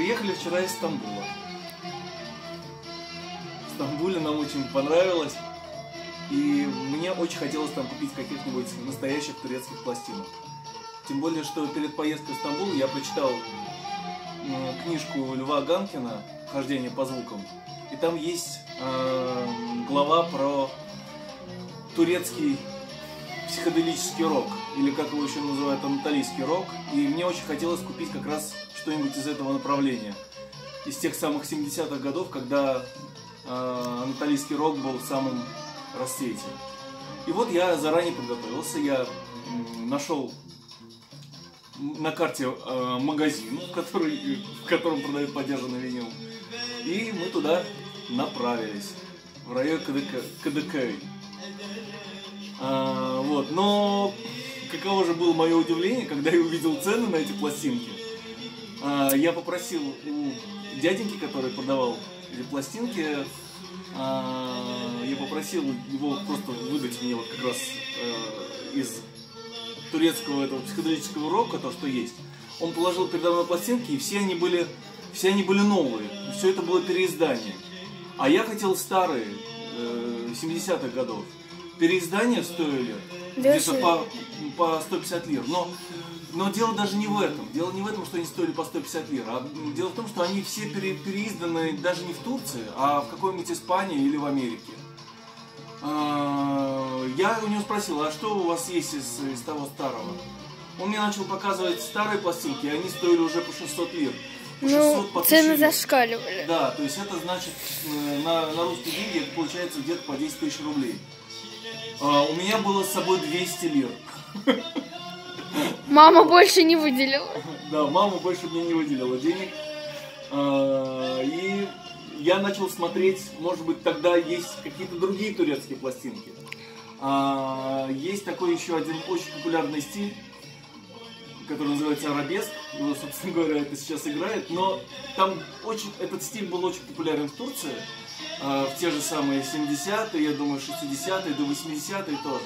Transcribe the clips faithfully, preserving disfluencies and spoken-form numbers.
приехали вчера из Стамбула. В Стамбуле нам очень понравилось. И мне очень хотелось там купить каких-нибудь настоящих турецких пластинок. Тем более, что перед поездкой в Стамбул я прочитал книжку Льва Ганкина «Хождение по звукам». И там есть э, глава про турецкий психоделический рок, или как его еще называют, анатолийский рок. И мне очень хотелось купить как раз что-нибудь из этого направления. Из тех самых семидесятых годов, когда э, анатолийский рок был в самом расцвете. И вот я заранее подготовился, я нашел на карте э, магазин, в, который, в котором продают подержанный винил. И мы туда направились, в район Кадыкей. А, вот. Но каково же было мое удивление, когда я увидел цены на эти пластинки. А, я попросил у дяденьки, который продавал эти пластинки, а, я попросил его просто выдать мне вот как раз э, из турецкого этого психоделического рока, то, что есть. Он положил передо мной пластинки, и все они были, все они были новые. Все это было переиздание. А я хотел старые, э, семидесятых годов. Переиздания стоили где-то по, по сто пятьдесят лир. Но, но дело даже не в этом. Дело не в этом, что они стоили по сто пятьдесят лир. А дело в том, что они все пере, переизданы даже не в Турции, а в какой-нибудь Испании или в Америке. Я у него спросил, а что у вас есть из, из того старого? Он мне начал показывать старые пластинки, и они стоили уже по шестьсот лир. По шестьсот, ну, по цены зашкаливали. Да, то есть это значит, на, на русские деньги это получается где-то по десять тысяч рублей. А, у меня было с собой двести лир. Мама больше не выделила. Да, мама больше мне не выделила денег. А, и я начал смотреть, может быть, тогда есть какие-то другие турецкие пластинки. А, есть такой еще один очень популярный стиль, который называется арабеск. Его, собственно говоря, это сейчас играет. Но там очень, этот стиль был очень популярен в Турции. А, в те же самые семидесятые, я думаю, шестидесятые, до восьмидесятые тоже.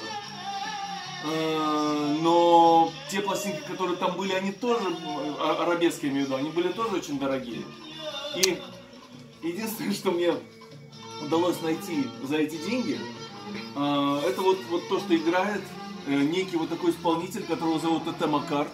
А, но те пластинки, которые там были, они тоже, арабески я имею в виду, они были тоже очень дорогие. И единственное, что мне удалось найти за эти деньги, это вот, вот то, что играет некий вот такой исполнитель, которого зовут Эте Макар.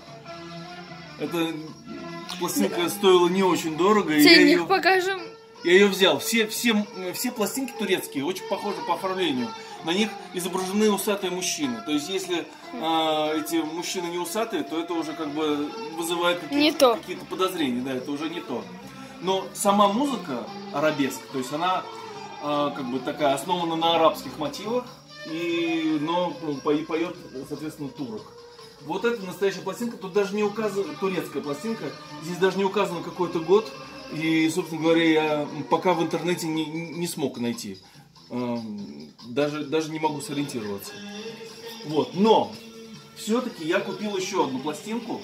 Эта пластинка стоила не очень дорого. Ценник я ее, покажем. Я ее взял. Все, все, все пластинки турецкие очень похожи по оформлению. На них изображены усатые мужчины. То есть, если э, эти мужчины не усатые, то это уже как бы вызывает какие-то, какие-то подозрения. Да, это уже не то. Но сама музыка арабеск, то есть она э, как бы такая основана на арабских мотивах, и, но ну, и поет, соответственно, турок. Вот это настоящая пластинка, тут даже не указана, турецкая пластинка, здесь даже не указан какой-то год, и, собственно говоря, я пока в интернете не, не смог найти, э, даже, даже не могу сориентироваться. Вот, но все-таки я купил еще одну пластинку,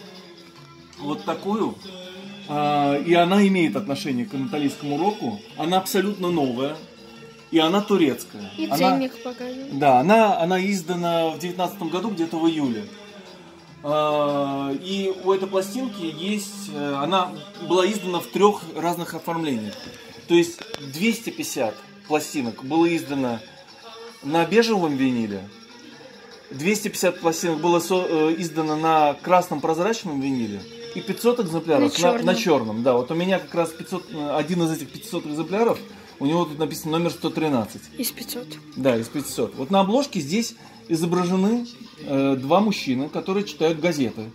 вот такую. Uh, и она имеет отношение к анатолийскому року. Она абсолютно новая. И она турецкая. И она, ценник покажем. Да, она, она издана в девятнадцатом году, где-то в июле. Uh, и у этой пластинки есть... Она была издана в трех разных оформлениях. То есть двести пятьдесят пластинок было издано на бежевом виниле. двести пятьдесят пластинок было со, издано на красном прозрачном виниле. И пятьсот экземпляров на, на, на черном. Да, вот у меня как раз пятьсот, один из этих пятисот экземпляров, у него тут написано номер сто тринадцать. Из пятисот. Да, из пятисот. Вот на обложке здесь изображены э, два мужчины, которые читают газеты.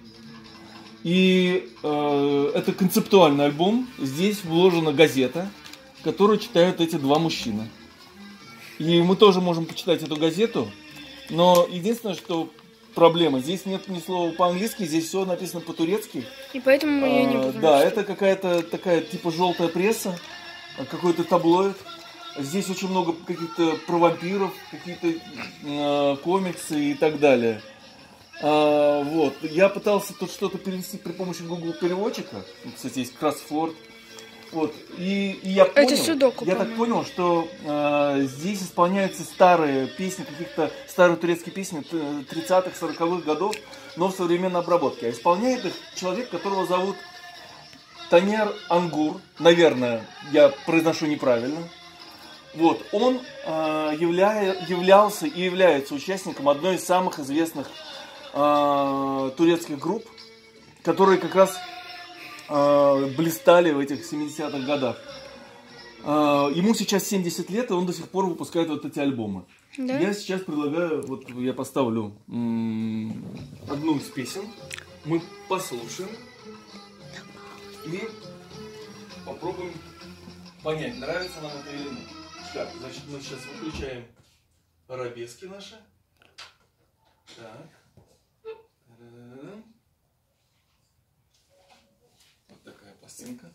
И э, это концептуальный альбом. Здесь вложена газета, которую читают эти два мужчины. И мы тоже можем почитать эту газету. Но единственное, что... проблема. Здесь нет ни слова по-английски, здесь все написано по-турецки. И поэтому мы ее не будем. Да, это какая-то такая типа желтая пресса, какой-то таблоид. Здесь очень много каких-то про вампиров, какие-то э, комиксы и так далее. А, вот. Я пытался тут что-то перевести при помощи Google переводчика. Кстати, есть кроссворд. Вот. И, и я понял, судоку, я так понял, что э, здесь исполняются старые песни, каких-то старые турецкие песни тридцатых, сороковых годов, но в современной обработке. А исполняет их человек, которого зовут Танер Ангур, наверное, я произношу неправильно. Вот, он э, являя, являлся и является участником одной из самых известных э, турецких групп, которые как раз э, блистали в этих семидесятых годах. Э, ему сейчас семьдесят лет, и он до сих пор выпускает вот эти альбомы. Да? Я сейчас предлагаю, вот я поставлю м- одну из песен, мы послушаем и попробуем понять, нравится нам это или нет. Так, значит, мы сейчас выключаем арабески наши. Так. Вот такая пластинка.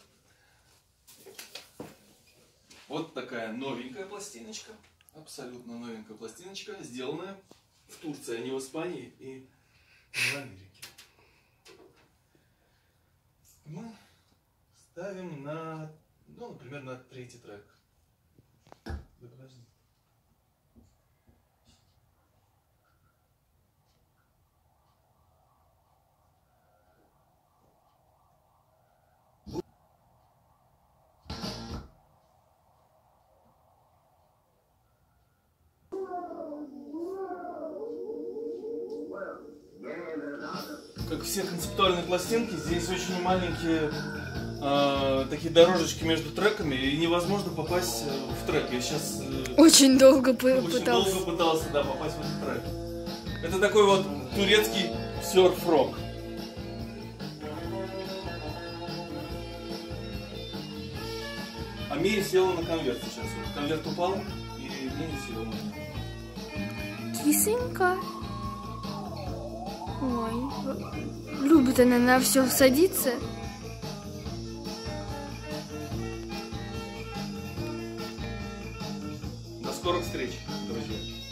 Вот такая новенькая пластиночка. Абсолютно новенькая пластиночка, сделанная в Турции, а не в Испании и в Америке. Мы ставим на, ну, например, на третий трек. Да подожди. Как все концептуальные пластинки, здесь очень маленькие э, такие дорожечки между треками, и невозможно попасть в трек. Я сейчас э, очень долго очень пытался. долго пытался, да, попасть в этот трек. Это такой вот турецкий серф-рок. А Мия села на конверт сейчас. Конверт упал, и Мия села на него. Кисонька. Ой, любит она на все садиться. До скорых встреч, друзья.